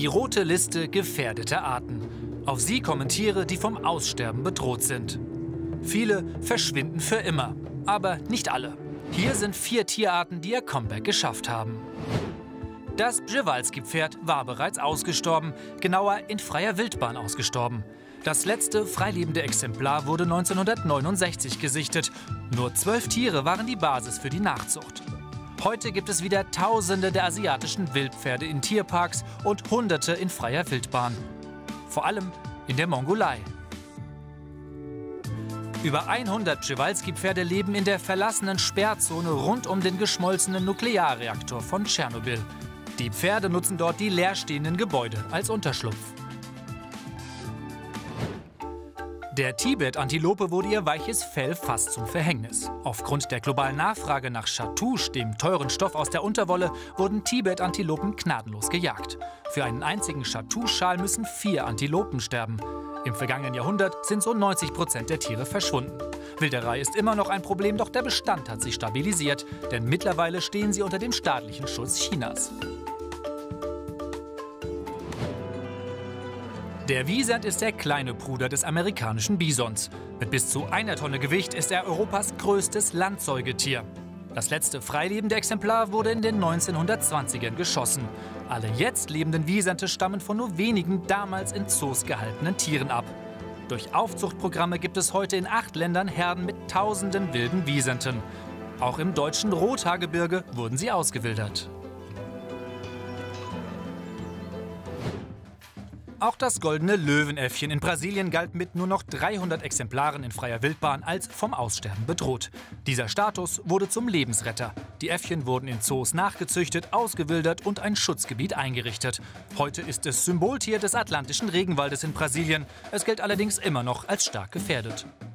Die rote Liste gefährdeter Arten. Auf sie kommen Tiere, die vom Aussterben bedroht sind. Viele verschwinden für immer, aber nicht alle. Hier sind 4 Tierarten, die ihr Comeback geschafft haben. Das Przewalski-Pferd war bereits ausgestorben, genauer in freier Wildbahn ausgestorben. Das letzte freilebende Exemplar wurde 1969 gesichtet. Nur 12 Tiere waren die Basis für die Nachzucht. Heute gibt es wieder Tausende der asiatischen Wildpferde in Tierparks und Hunderte in freier Wildbahn. Vor allem in der Mongolei. Über 100 Przewalski-Pferde leben in der verlassenen Sperrzone rund um den geschmolzenen Nuklearreaktor von Tschernobyl. Die Pferde nutzen dort die leerstehenden Gebäude als Unterschlupf. Der Tibet-Antilope wurde ihr weiches Fell fast zum Verhängnis. Aufgrund der globalen Nachfrage nach Chartouche, dem teuren Stoff aus der Unterwolle, wurden Tibet-Antilopen gnadenlos gejagt. Für einen einzigen Chartouche-Schal müssen 4 Antilopen sterben. Im vergangenen Jahrhundert sind so 90% der Tiere verschwunden. Wilderei ist immer noch ein Problem, doch der Bestand hat sich stabilisiert, denn mittlerweile stehen sie unter dem staatlichen Schutz Chinas. Der Wisent ist der kleine Bruder des amerikanischen Bisons. Mit bis zu 1 Tonne Gewicht ist er Europas größtes Landsäugetier. Das letzte freilebende Exemplar wurde in den 1920ern geschossen. Alle jetzt lebenden Wisente stammen von nur wenigen damals in Zoos gehaltenen Tieren ab. Durch Aufzuchtprogramme gibt es heute in 8 Ländern Herden mit tausenden wilden Wisenten. Auch im deutschen Rothaargebirge wurden sie ausgewildert. Auch das goldene Löwenäffchen in Brasilien galt mit nur noch 300 Exemplaren in freier Wildbahn als vom Aussterben bedroht. Dieser Status wurde zum Lebensretter. Die Äffchen wurden in Zoos nachgezüchtet, ausgewildert und ein Schutzgebiet eingerichtet. Heute ist es Symboltier des atlantischen Regenwaldes in Brasilien. Es gilt allerdings immer noch als stark gefährdet.